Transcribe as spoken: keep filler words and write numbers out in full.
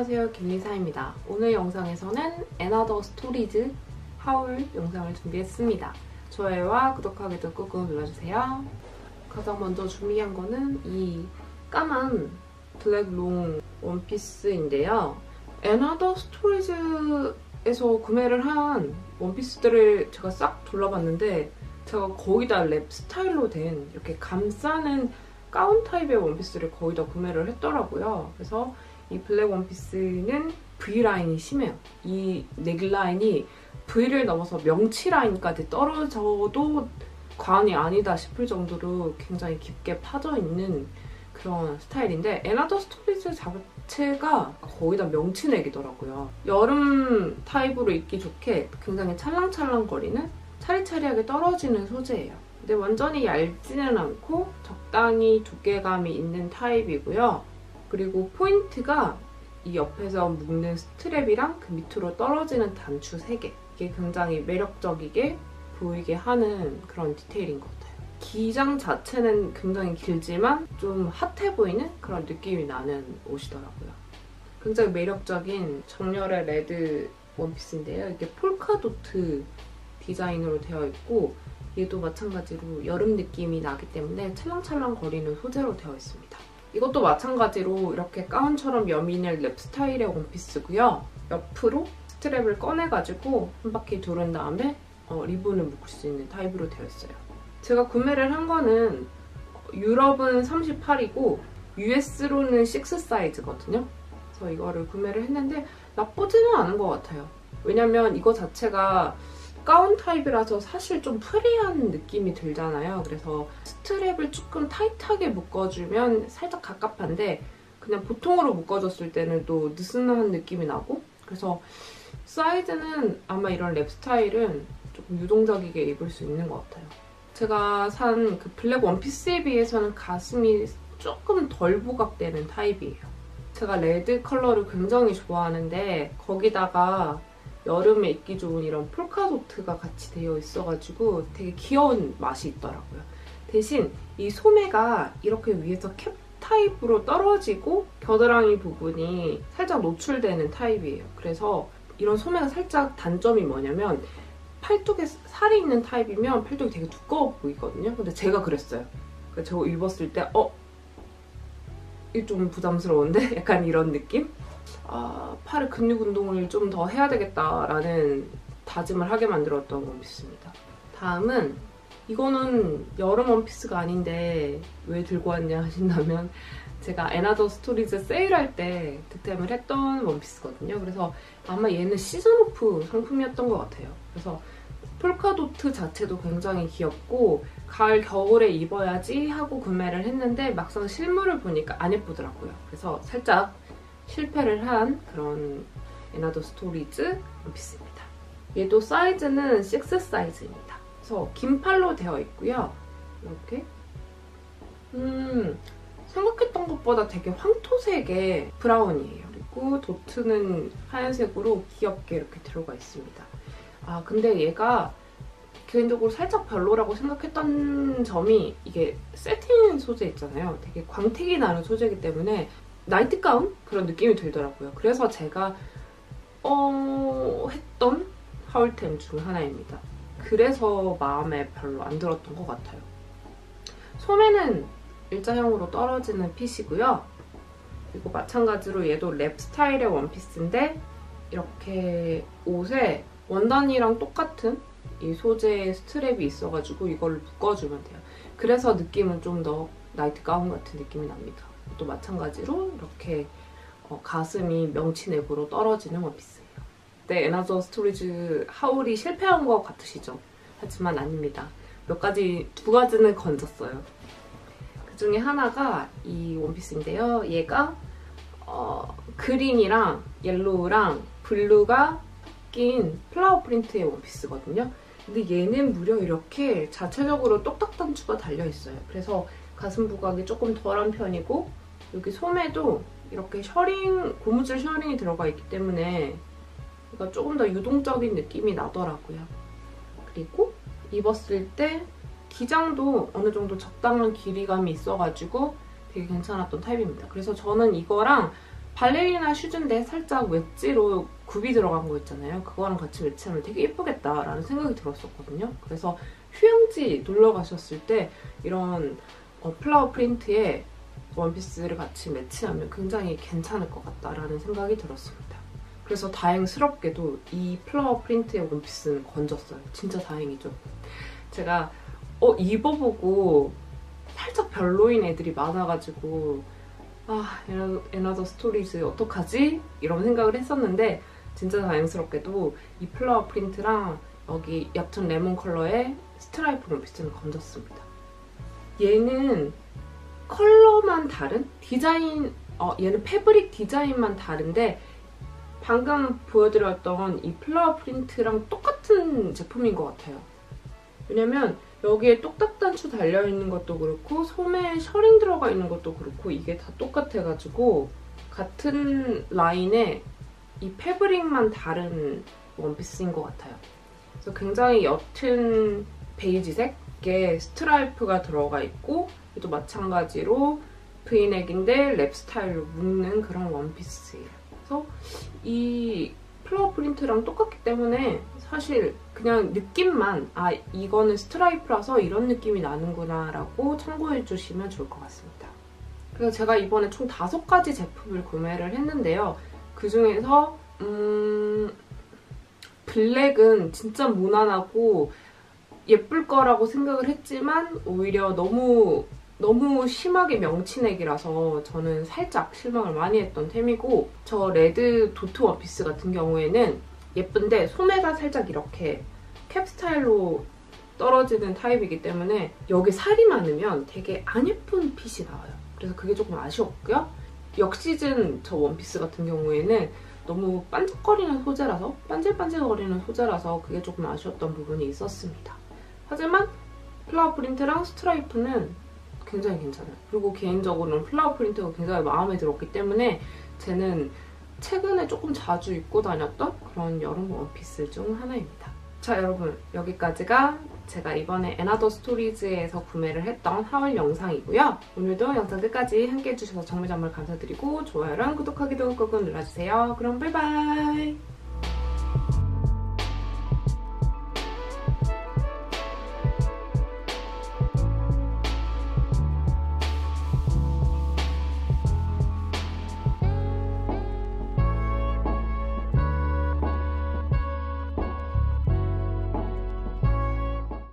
안녕하세요, 김리사입니다. 오늘 영상에서는 Another Stories 하울 영상을 준비했습니다. 좋아요와 구독하기도 꾹꾹 눌러주세요. 가장 먼저 준비한 거는 이 까만 블랙 롱 원피스인데요. Another Stories에서 구매를 한 원피스들을 제가 싹 둘러봤는데 제가 거의 다 랩 스타일로 된 이렇게 감싸는 가운 타입의 원피스를 거의 다 구매를 했더라고요. 그래서 이 블랙 원피스는 V라인이 심해요. 이 넥라인이 V를 넘어서 명치 라인까지 떨어져도 과언이 아니다 싶을 정도로 굉장히 깊게 파져있는 그런 스타일인데 Another Stories 자체가 거의 다 명치 넥이더라고요. 여름 타입으로 입기 좋게 굉장히 찰랑찰랑거리는 차리차리하게 떨어지는 소재예요. 근데 완전히 얇지는 않고 적당히 두께감이 있는 타입이고요. 그리고 포인트가 이 옆에서 묶는 스트랩이랑 그 밑으로 떨어지는 단추 세 개. 이게 굉장히 매력적이게 보이게 하는 그런 디테일인 것 같아요. 기장 자체는 굉장히 길지만 좀 핫해 보이는 그런 느낌이 나는 옷이더라고요. 굉장히 매력적인 정렬의 레드 원피스인데요. 이게 폴카도트 디자인으로 되어 있고 얘도 마찬가지로 여름 느낌이 나기 때문에 찰랑찰랑 거리는 소재로 되어 있습니다. 이것도 마찬가지로 이렇게 가운처럼 여민의 랩 스타일의 원피스고요. 옆으로 스트랩을 꺼내가지고 한 바퀴 두른 다음에 어, 리본을 묶을 수 있는 타입으로 되어 있어요. 제가 구매를 한 거는 유럽은 삼십팔이고 유에스로는 육 사이즈거든요. 그래서 이거를 구매를 했는데 나쁘지는 않은 것 같아요. 왜냐면 이거 자체가 가운 타입이라서 사실 좀 프리한 느낌이 들잖아요. 그래서 스트랩을 조금 타이트하게 묶어주면 살짝 갑갑한데 그냥 보통으로 묶어줬을 때는 또 느슨한 느낌이 나고 그래서 사이즈는 아마 이런 랩 스타일은 조금 유동적이게 입을 수 있는 것 같아요. 제가 산 그 블랙 원피스에 비해서는 가슴이 조금 덜 부각되는 타입이에요. 제가 레드 컬러를 굉장히 좋아하는데 거기다가 여름에 입기 좋은 이런 폴카도트가 같이 되어 있어가지고 되게 귀여운 맛이 있더라고요. 대신 이 소매가 이렇게 위에서 캡 타입으로 떨어지고 겨드랑이 부분이 살짝 노출되는 타입이에요. 그래서 이런 소매가 살짝 단점이 뭐냐면 팔뚝에 살이 있는 타입이면 팔뚝이 되게 두꺼워 보이거든요. 근데 제가 그랬어요. 그래서 저거 입었을 때 어? 이게 좀 부담스러운데? 약간 이런 느낌? 아, 팔의 근육 운동을 좀 더 해야 되겠다라는 다짐을 하게 만들었던 원피스입니다. 다음은 이거는 여름 원피스가 아닌데 왜 들고 왔냐 하신다면 제가 Another Stories 세일할 때 득템을 했던 원피스거든요. 그래서 아마 얘는 시즌오프 상품이었던 것 같아요. 그래서 폴카도트 자체도 굉장히 귀엽고 가을, 겨울에 입어야지 하고 구매를 했는데 막상 실물을 보니까 안 예쁘더라고요. 그래서 살짝 실패를 한 그런 Another Stories 원피스입니다. 얘도 사이즈는 육 사이즈입니다. 그래서 긴 팔로 되어 있고요. 이렇게 음 생각했던 것보다 되게 황토색의 브라운이에요. 그리고 도트는 하얀색으로 귀엽게 이렇게 들어가 있습니다. 아 근데 얘가 개인적으로 살짝 별로라고 생각했던 점이 이게 세틴 소재 있잖아요. 되게 광택이 나는 소재이기 때문에 나이트 가운? 그런 느낌이 들더라고요. 그래서 제가 어... 했던 하울템 중 하나입니다. 그래서 마음에 별로 안 들었던 것 같아요. 소매는 일자형으로 떨어지는 핏이고요. 그리고 마찬가지로 얘도 랩 스타일의 원피스인데 이렇게 옷에 원단이랑 똑같은 이 소재의 스트랩이 있어가지고 이걸 묶어주면 돼요. 그래서 느낌은 좀 더 나이트 가운 같은 느낌이 납니다. 또 마찬가지로 이렇게 어, 가슴이 명치넥으로 떨어지는 원피스예요. 네, Another Stories 하울이 실패한 것 같으시죠? 하지만 아닙니다. 몇 가지, 두 가지는 건졌어요. 그 중에 하나가 이 원피스인데요. 얘가 어, 그린이랑 옐로우랑 블루가 낀 플라워 프린트의 원피스거든요. 근데 얘는 무려 이렇게 자체적으로 똑딱 단추가 달려있어요. 그래서 가슴 부각이 조금 덜한 편이고 여기 소매도 이렇게 셔링, 고무줄 셔링이 들어가 있기 때문에 그러니까 조금 더 유동적인 느낌이 나더라고요. 그리고 입었을 때 기장도 어느 정도 적당한 길이감이 있어가지고 되게 괜찮았던 타입입니다. 그래서 저는 이거랑 발레리나 슈즈인데 살짝 웨지로 굽이 들어간 거 있잖아요. 그거랑 같이 매치하면 되게 예쁘겠다라는 생각이 들었었거든요. 그래서 휴양지 놀러 가셨을 때 이런 어, 플라워 프린트의 원피스를 같이 매치하면 굉장히 괜찮을 것 같다라는 생각이 들었습니다. 그래서 다행스럽게도 이 플라워 프린트의 원피스는 건졌어요. 진짜 다행이죠. 제가 어, 입어보고 살짝 별로인 애들이 많아가지고 아, 애나더 스토리즈 어떡하지? 이런 생각을 했었는데 진짜 다행스럽게도 이 플라워 프린트랑 여기 옅은 레몬 컬러의 스트라이프 원피스는 건졌습니다. 얘는 컬러만 다른? 디자인, 어, 얘는 패브릭 디자인만 다른데 방금 보여드렸던 이 플라워 프린트랑 똑같은 제품인 것 같아요. 왜냐면 여기에 똑딱 단추 달려있는 것도 그렇고 소매에 셔링 들어가 있는 것도 그렇고 이게 다 똑같아가지고 같은 라인에 이 패브릭만 다른 원피스인 것 같아요. 그래서 굉장히 옅은 베이지색에 스트라이프가 들어가 있고 또 마찬가지로 브이넥인데 랩 스타일로 묶는 그런 원피스예요. 그래서 이 플라워 프린트랑 똑같기 때문에 사실 그냥 느낌만 아 이거는 스트라이프라서 이런 느낌이 나는구나 라고 참고해주시면 좋을 것 같습니다. 그래서 제가 이번에 총 다섯 가지 제품을 구매를 했는데요. 그중에서 음... 블랙은 진짜 무난하고 예쁠 거라고 생각을 했지만 오히려 너무 너무 심하게 명치넥이라서 저는 살짝 실망을 많이 했던 템이고 저 레드 도트 원피스 같은 경우에는 예쁜데 소매가 살짝 이렇게 캡 스타일로 떨어지는 타입이기 때문에 여기 살이 많으면 되게 안 예쁜 핏이 나와요. 그래서 그게 조금 아쉬웠고요. 역시즌 저 원피스 같은 경우에는 너무 반짝거리는 소재라서 반질반질거리는 소재라서 그게 조금 아쉬웠던 부분이 있었습니다. 하지만 플라워 프린트랑 스트라이프는 굉장히 괜찮아요. 그리고 개인적으로는 플라워 프린트가 굉장히 마음에 들었기 때문에 쟤는 최근에 조금 자주 입고 다녔던 그런 여름 원피스 중 하나입니다. 자 여러분, 여기까지가 제가 이번에 애나더 스토리즈에서 구매를 했던 하울 영상이고요. 오늘도 영상 끝까지 함께 해주셔서 정말 정말 감사드리고 좋아요랑 구독하기도 꾹꾹 눌러주세요. 그럼 바이바이!